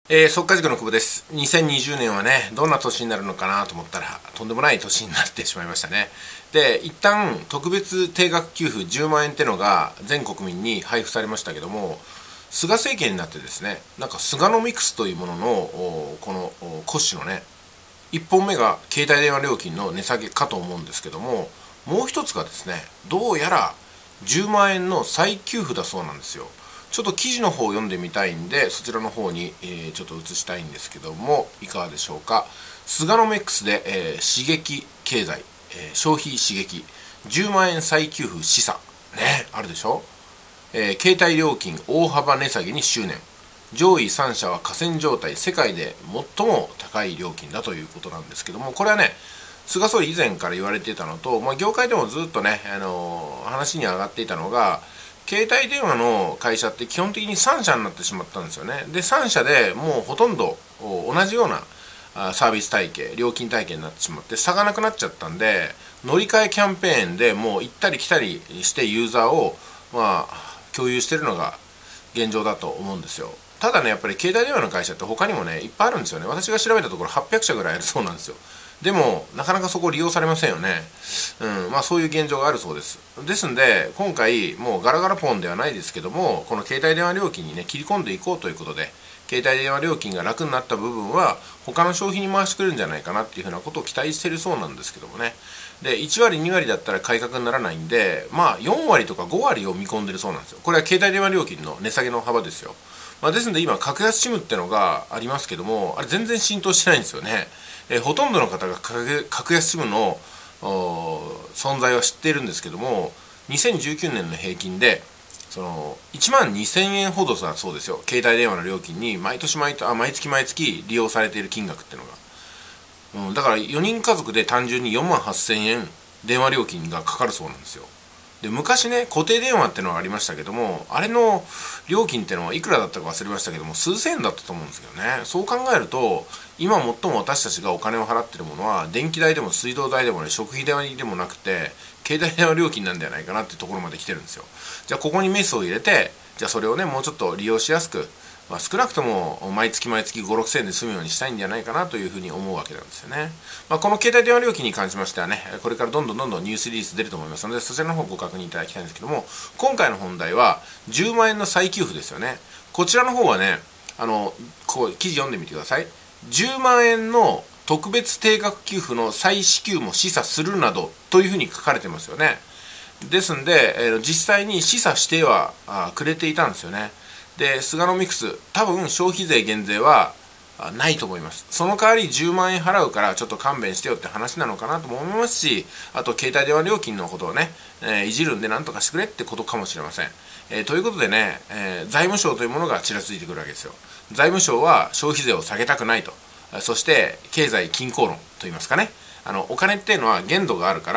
速稼塾の久保です。2020年はね、どんな年になるのかなと思ったら、とんでもない年になってしまいましたね。で、一旦特別定額給付10万円ってのが全国民に配布されましたけども、菅政権になってですね、なんか菅ノミクスというものの、この骨子のね、1本目が携帯電話料金の値下げかと思うんですけども、もう一つがですね、どうやら10万円の再給付だそうなんですよ。ちょっと記事の方を読んでみたいんで、そちらの方に、ちょっと移したいんですけども、いかがでしょうか。菅ノミクスで、刺激経済、消費刺激、10万円再給付示唆。ね、あるでしょ。携帯料金大幅値下げに執念。上位3社は寡占状態、世界で最も高い料金だということなんですけども、これはね、菅総理以前から言われていたのと、業界でもずっとね、話に上がっていたのが、携帯電話の会社って基本的に3社になってしまったんですよね。で、3社でもうほとんど同じようなサービス体系、料金体系になってしまって差がなくなっちゃったんで、乗り換えキャンペーンでもう行ったり来たりしてユーザーを共有してるのが現状だと思うんですよ。ただね、やっぱり携帯電話の会社って他にもね、いっぱいあるんですよね。私が調べたところ800社ぐらいあるそうなんですよ。でも、なかなかそこ利用されませんよね。そういう現状があるそうです。ですんで、今回、もうガラガラポンではないですけども、この携帯電話料金にね、切り込んでいこうということで、携帯電話料金が楽になった部分は、他の消費に回してくれるんじゃないかなっていうふうなことを期待してるそうなんですけどもね。で、1割、2割だったら改革にならないんで、4割とか5割を見込んでるそうなんですよ。これは携帯電話料金の値下げの幅ですよ。ですので今、格安 SIM ってのがありますけども、あれ全然浸透してないんですよね。ほとんどの方が格安 SIM の存在は知っているんですけども、2019年の平均でその1万2000円ほどだそうですよ。携帯電話の料金に毎月利用されている金額っていうのが、だから4人家族で単純に4万8000円電話料金がかかるそうなんですよ。で、昔ね、固定電話ってのがありましたけども、あれの料金ってのはいくらだったか忘れましたけども、数千円だったと思うんですけどね。そう考えると、今最も私たちがお金を払ってるものは、電気代でも水道代でもね、食費代でもなくて、携帯電話料金なんじゃないかなっていうところまで来てるんですよ。じゃあここにメスを入れて、じゃあそれをね、もうちょっと利用しやすく、少なくとも毎月5、6千円で済むようにしたいんじゃないかなというふうに思うわけなんですよね。この携帯電話料金に関しましてはね、これからどんどんニュースリリース出ると思いますので、そちらの方をご確認いただきたいんですけども、今回の本題は10万円の再給付ですよね。こちらの方はね、記事読んでみてください。10万円の特別定額給付の再支給も示唆するなどというふうに書かれてますよね。ですんで、実際に示唆してはくれていたんですよね。で、菅ノミクス、多分消費税減税はないと思います。その代わり10万円払うからちょっと勘弁してよって話なのかなとも思いますし、あと携帯電話料金のことをね、いじるんで何とかしてくれってことかもしれません。ということでね、財務省というものがちらついてくるわけですよ。財務省は消費税を下げたくないと。そして経済均衡論といいますかね。お金っていうのは限度があるから、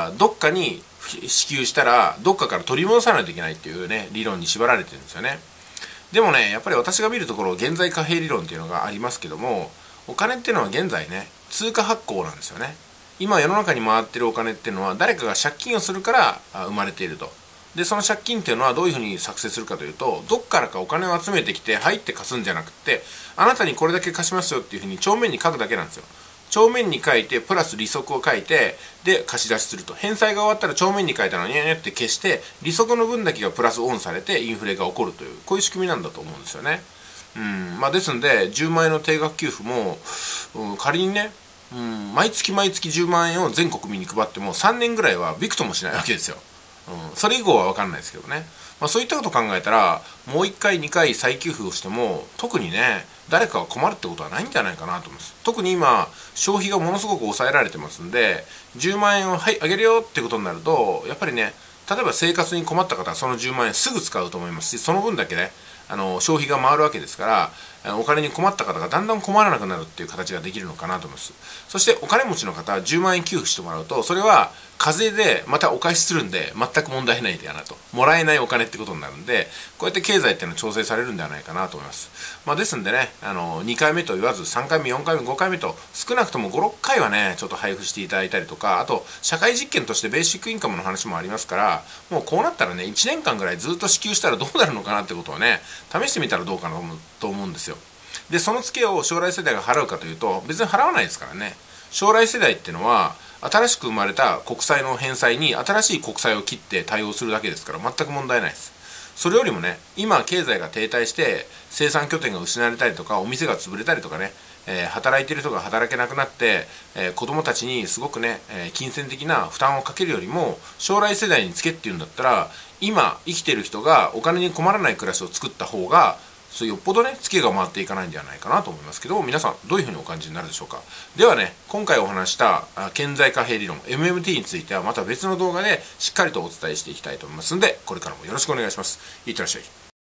どっかに支給したらどっかから取り戻さないといけないっていうね、理論に縛られてるんですよね。でもね、やっぱり私が見るところ現在貨幣理論っていうのがありますけども、お金っていうのは現在ね、通貨発行なんですよね。今世の中に回ってるお金っていうのは誰かが借金をするから生まれていると。で、その借金っていうのはどういうふうに作成するかというと、どっからかお金を集めてきて入って貸すんじゃなくて、あなたにこれだけ貸しますよっていうふうに帳面に書くだけなんですよ。帳面に書いてプラス利息を書いて、で貸し出しすると。返済が終わったら帳面に書いたのをニャニャって消して、利息の分だけがプラスオンされてインフレが起こるという、こういう仕組みなんだと思うんですよね。ですんで10万円の定額給付も、仮にね、毎月10万円を全国民に配っても3年ぐらいはびくともしないわけですよ。それ以後は分かんないですけどね。そういったことを考えたら、もう1回2回再給付をしても特にね、誰かが困るってことはないんじゃないかなと思います。特に今消費がものすごく抑えられてますんで、10万円をはいあげるよってことになると、やっぱりね、例えば生活に困った方はその10万円すぐ使うと思いますし、その分だけね、消費が回るわけですから、お金に困った方がだんだん困らなくなるっていう形ができるのかなと思います。そしてお金持ちの方は10万円給付してもらうと、それは課税でまたお返しするんで全く問題ないではなと、もらえないお金ってことになるんで、こうやって経済っていうのは調整されるんではないかなと思います。ですんでね、2回目と言わず3回目4回目5回目と少なくとも5、6回はねちょっと配布していただいたりとか、あと社会実験としてベーシックインカムの話もありますから、もうこうなったらね、1年間ぐらいずっと支給したらどうなるのかなってことをね、試してみたらどうかなと思うんですよ。 でそのツケを将来世代が払うかというと別に払わないですからね。将来世代っていうのは新しく生まれた国債の返済に新しい国債を切って対応するだけですから全く問題ないです。それよりもね、今経済が停滞して生産拠点が失われたりとかお店が潰れたりとかね、働いてる人が働けなくなって、子供たちにすごくね、金銭的な負担をかけるよりも将来世代につけっていうんだったら今生きてる人がお金に困らない暮らしを作った方がよっぽどねツケが回っていかないんではないかなと思いますけど、皆さんどういうふうにお感じになるでしょうか。ではね、今回お話した顕在貨幣理論 MMT についてはまた別の動画でしっかりとお伝えしていきたいと思いますので、これからもよろしくお願いします。いってらっしゃい。